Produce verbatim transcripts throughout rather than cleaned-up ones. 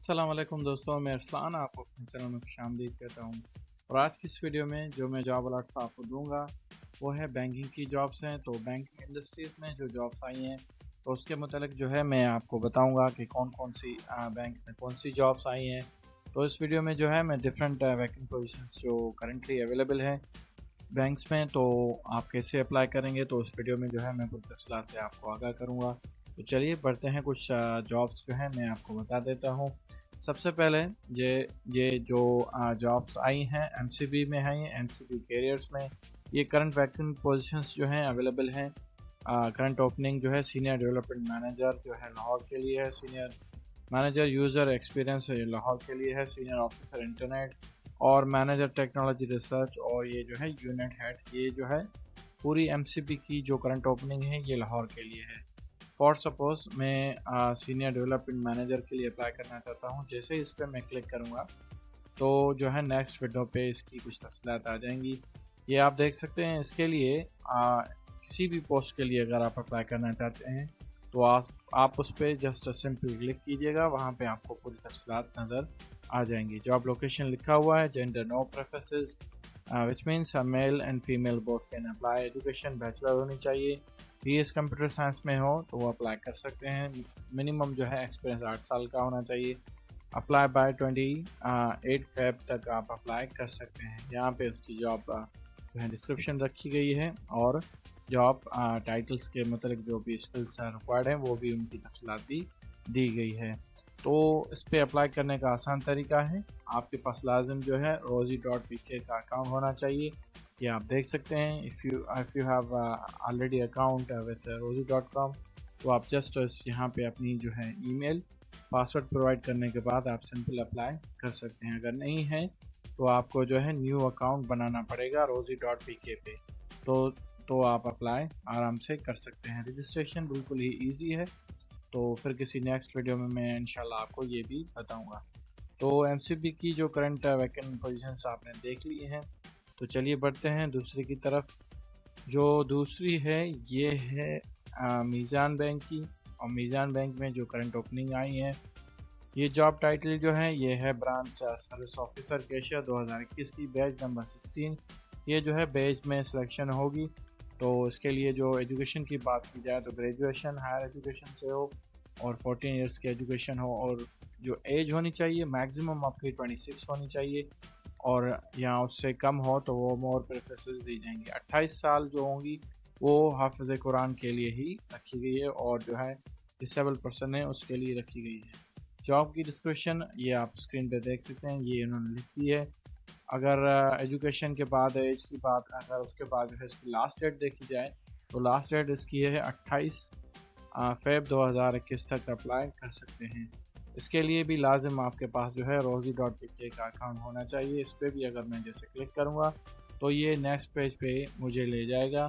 अस्सलाम वालेकुम दोस्तों, मैं अरसलान आपको अपने चैनल में खुशामदीद कहता हूँ। और आज की इस वीडियो में जो मैं जॉब अलर्ट्स आपको दूंगा वो है बैंकिंग की जॉब्स हैं। तो बैंकिंग इंडस्ट्रीज़ में जो जॉब्स आई हैं तो उसके मुतालिक जो है मैं आपको बताऊंगा कि कौन कौन सी आ, बैंक में कौन सी जॉब्स आई हैं। तो इस वीडियो में जो है मैं डिफरेंट वैकेंट पोजीशंस जो करंटली अवेलेबल हैं बैंक्स में, तो आप कैसे अप्लाई करेंगे तो उस वीडियो में जो है मैं कुछ तफसीलात से आपको आगाह करूँगा। तो चलिए बढ़ते हैं, कुछ जॉब्स जो है मैं आपको बता देता हूँ। सबसे पहले ये ये जो जॉब्स आई हैं एमसीबी में हैं, एमसीबी कैरियर्स में ये करंट वैकेंट पोजीशंस जो हैं अवेलेबल हैं। करंट ओपनिंग जो है सीनियर डेवलपमेंट मैनेजर जो है लाहौर के लिए है, सीनियर मैनेजर यूज़र एक्सपीरियंस है लाहौर के लिए है, सीनियर ऑफिसर इंटरनेट और मैनेजर टेक्नोलॉजी रिसर्च और ये जो है यूनिट हेड, ये जो है पूरी एमसीबी की जो करंट ओपनिंग है ये लाहौर के लिए है। फॉर सपोज मैं सीनियर डेवलपमेंट मैनेजर के लिए अप्लाई करना चाहता हूँ। जैसे इस पर मैं क्लिक करूँगा तो जो है नेक्स्ट विंडो पे इसकी कुछ तफसीलात आ जाएंगी। ये आप देख सकते हैं। इसके लिए आ, किसी भी पोस्ट के लिए अगर आप अप्लाई करना चाहते हैं तो आप आप उस पर जस्ट सिंपल क्लिक कीजिएगा, वहाँ पे आपको पूरी तफसीलात नज़र आ जाएंगी। जॉब लोकेशन लिखा हुआ है, gender no preferences which means male and female both can apply. Education bachelor होनी चाहिए, बी एस कंप्यूटर साइंस में हो तो वो अप्लाई कर सकते हैं। मिनिमम जो है एक्सपीरियंस आठ साल का होना चाहिए। Apply by twenty eight Feb तक आप अप्लाई कर सकते हैं। यहाँ पे उसकी जॉब जो है डिस्क्रिप्शन रखी गई है और जॉब टाइटल्स के मतलब जो भी स्किल्स रिक्वायर्ड हैं वो भी उनकी तफसीलात भी दी गई है। तो इस पर अप्लाई करने का आसान तरीका है, आपके पास लाजिम जो है रोजी डॉट पी के का अकाउंट होना चाहिए। ये आप देख सकते हैं। If you if you have already account with Rozee dot com तो आप जस्ट यहाँ पे अपनी जो है ईमेल पासवर्ड प्रोवाइड करने के बाद आप सिंपल अप्लाई कर सकते हैं। अगर नहीं है तो आपको जो है न्यू अकाउंट बनाना पड़ेगा रोजी डॉट पी के पे, तो तो आप अप्लाई आराम से कर सकते हैं। रजिस्ट्रेशन बिल्कुल ही ईजी है। तो फिर किसी नेक्स्ट वीडियो में मैं इंशाल्लाह आपको ये भी बताऊंगा। तो एमसीबी की जो करंट वैकेंट पोजीशंस आपने देख ली हैं, तो चलिए बढ़ते हैं दूसरी की तरफ। जो दूसरी है ये है आ, मीज़ान बैंक की। और मीज़ान बैंक में जो करंट ओपनिंग आई है, ये जॉब टाइटल जो है ये है ब्रांच सर्विस ऑफिसर कैशियर दो हज़ार इक्कीस की, बैच नंबर सोलह। ये जो है बैच में सिलेक्शन होगी। तो इसके लिए जो एजुकेशन की बात की जाए तो ग्रेजुएशन हायर एजुकेशन से हो और चौदह इयर्स की एजुकेशन हो, और जो एज होनी चाहिए मैक्सिमम आपकी छब्बीस होनी चाहिए, और या उससे कम हो तो वो मोर प्रेफरेंसेस दी जाएंगी। अट्ठाईस साल जो होंगी वो हाफिज़ कुरान के लिए ही रखी गई है और जो है डिसेबल पर्सन है उसके लिए रखी गई है। जॉब की डिस्क्रिप्शन ये आप स्क्रीन पे देख सकते हैं, ये इन्होंने लिख दी है। अगर एजुकेशन के बाद एज की बात, अगर उसके बाद जो है इसकी लास्ट डेट देखी जाए तो लास्ट डेट इसकी है अट्ठाईस फेब दो हज़ार इक्कीस तक अप्लाई कर सकते हैं। इसके लिए भी लाजिम आपके पास जो है रोजी डॉट पी के का अकाउंट होना चाहिए। इस पर भी अगर मैं जैसे क्लिक करूँगा तो ये नेक्स्ट पेज पे मुझे ले जाएगा।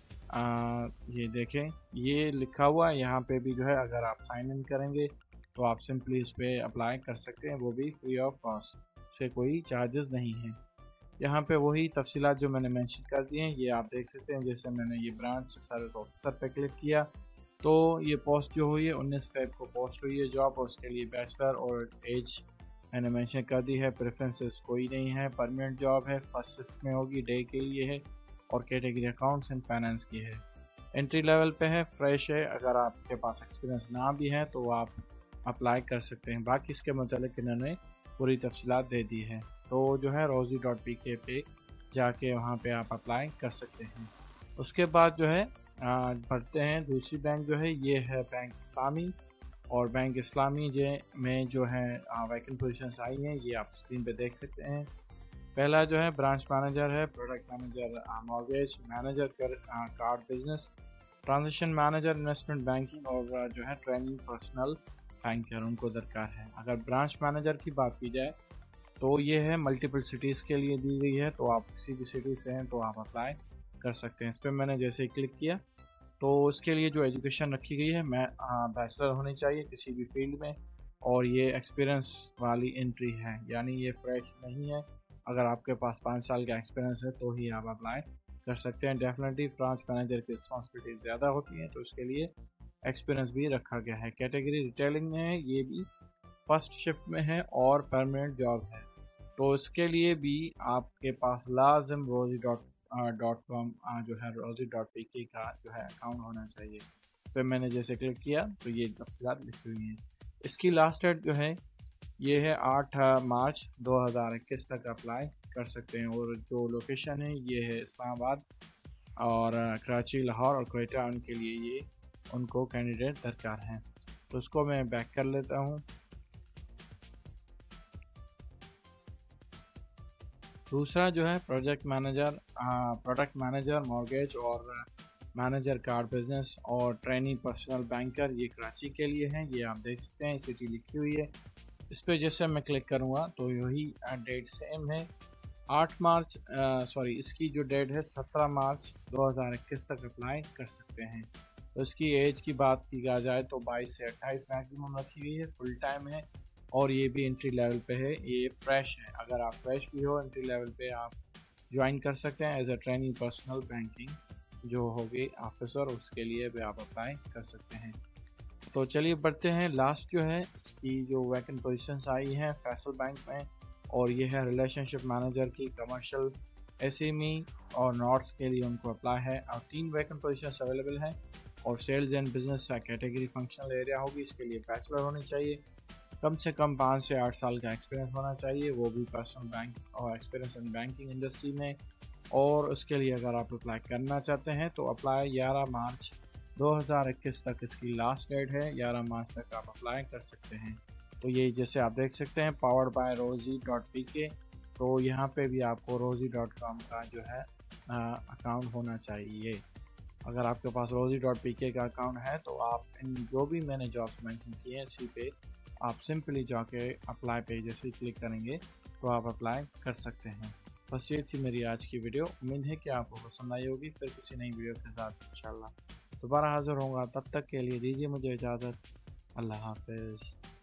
आ, ये देखें ये लिखा हुआ है यहाँ पे भी जो है अगर आप साइन इन करेंगे तो आप सिंपली इस पर अप्लाई कर सकते हैं, वो भी फ्री ऑफ कॉस्ट, से कोई चार्जेस नहीं है। यहाँ पे वही तफसीलात जो मैंने मेंशन कर दी हैं ये आप देख सकते हैं। जैसे मैंने ये ब्रांच सर्विस ऑफिसर पे क्लिक किया तो ये पोस्ट जो हुई है उन्नीस फेब को पोस्ट हुई है जॉब, और उसके लिए बैचलर और एज मैंने मेंशन कर दी है। प्रेफरेंसेस कोई नहीं है, परमानेंट जॉब है, फर्स्ट शिफ्ट में होगी, डे के लिए है और कैटेगरी अकाउंट्स एंड फाइनेंस की है। एंट्री लेवल पे है, फ्रेश है। अगर आपके पास एक्सपीरियंस ना भी है तो आप अप्लाई कर सकते हैं। बाकी इसके मतलब इन्होंने पूरी तफसीलात दे दी है। तो जो है रोजी डॉट पी के पे जाके वहाँ पे आप अप्लाई कर सकते हैं। उसके बाद जो है बढ़ते हैं, दूसरी बैंक जो है ये है बैंक इस्लामी। और बैंक इस्लामी जे में जो है वैकेंट पोजीशंस आई हैं ये आप स्क्रीन पे देख सकते हैं। पहला जो है ब्रांच मैनेजर है, प्रोडक्ट मैनेजर मॉर्गेज, मैनेजर कर card business, transaction manager investment banking और जो है ट्रेनिंग पर्सनल बैंकर उनको दरकार है। अगर ब्रांच मैनेजर की बात की जाए तो ये है मल्टीपल सिटीज़ के लिए दी गई है, तो आप किसी भी सिटी से हैं तो आप अप्लाई कर सकते हैं। इस पर मैंने जैसे ही क्लिक किया तो इसके लिए जो एजुकेशन रखी गई है मैं बैचलर होनी चाहिए किसी भी फील्ड में, और ये एक्सपीरियंस वाली एंट्री है, यानी ये फ्रेश नहीं है। अगर आपके पास पाँच साल का एक्सपीरियंस है तो ही आप अप्लाई कर सकते हैं। डेफिनेटली ब्रांच मैनेजर की रिस्पॉन्सिबिलिटी ज़्यादा होती है तो इसके लिए एक्सपीरियंस भी रखा गया है। कैटेगरी रिटेलिंग में है, ये भी फर्स्ट शिफ्ट में है और परमानेंट जॉब है, तो इसके लिए भी आपके पास लाजिम रोजी डॉट डॉट कॉम जो है रोजी डॉट पी के का जो है अकाउंट होना चाहिए। तो मैंने जैसे क्लिक किया तो ये तफसीलात लिखी हुई हैं। इसकी लास्ट डेट जो है ये है आठ मार्च दो हज़ार इक्कीस तक अप्लाई कर सकते हैं, और जो लोकेशन है ये है इस्लामाबाद और कराची, लाहौर और क्वेटा, उनके लिए ये उनको कैंडिडेट दरकार हैं। तो उसको मैं बैक कर लेता हूँ। दूसरा जो है project manager, product manager mortgage और मैनेजर कार्ड बिजनेस और ट्रेनिंग पर्सनल बैंकर, ये कराची के लिए हैं। ये आप देख सकते हैं सिटी लिखी हुई है। इस पर जैसे मैं क्लिक करूँगा तो यही डेट सेम है, आठ मार्च सॉरी इसकी जो डेट है सत्रह मार्च दो हज़ार इक्कीस तक अप्लाई कर सकते हैं। तो इसकी एज की बात की जाए तो बाईस से अट्ठाईस मैक्सिमम रखी गई है, फुल टाइम है और ये भी एंट्री लेवल पे है, ये फ्रेश है। अगर आप फ्रेश भी हो एंट्री लेवल पे आप ज्वाइन कर सकते हैं as a training personal banking जो होगी ऑफिसर, उसके लिए भी आप अप्लाई कर सकते हैं। तो चलिए बढ़ते हैं। लास्ट जो है इसकी जो वैकेंट पोजीशंस आई हैं फैसल बैंक में, और ये है रिलेशनशिप मैनेजर की, कमर्शियल, एसएमई और नॉर्थ के लिए उनको अप्लाई है, और तीन वैकेंट पोजीशंस अवेलेबल हैं। और sales and business category functional area होगी, इसके लिए बैचलर होनी चाहिए, कम से कम पाँच से आठ साल का एक्सपीरियंस होना चाहिए, वो भी पर्सनल बैंक और एक्सपीरियंस इन बैंकिंग इंडस्ट्री में। और उसके लिए अगर आप अप्लाई करना चाहते हैं तो अप्लाई ग्यारह मार्च दो हज़ार इक्कीस तक इसकी लास्ट डेट है, ग्यारह मार्च तक आप अप्लाई कर सकते हैं। तो ये जैसे आप देख सकते हैं powered by Rozee dot P K, तो यहाँ पे भी आपको रोजी डॉट कॉम का जो है अकाउंट होना चाहिए। अगर आपके पास रोजी डॉट पी के का अकाउंट है तो आप इन जो भी मैंने जॉब्स मेंशन किए हैं इसी पे आप सिंपली जाके अप्लाई पे जैसे क्लिक करेंगे तो आप अप्लाई कर सकते हैं। बस ये थी मेरी आज की वीडियो, उम्मीद है कि आपको पसंद आई होगी। फिर किसी नई वीडियो के साथ इंशाल्लाह दोबारा हाजिर होऊंगा, तब तक के लिए दीजिए मुझे इजाज़त। अल्लाह हाफिज़।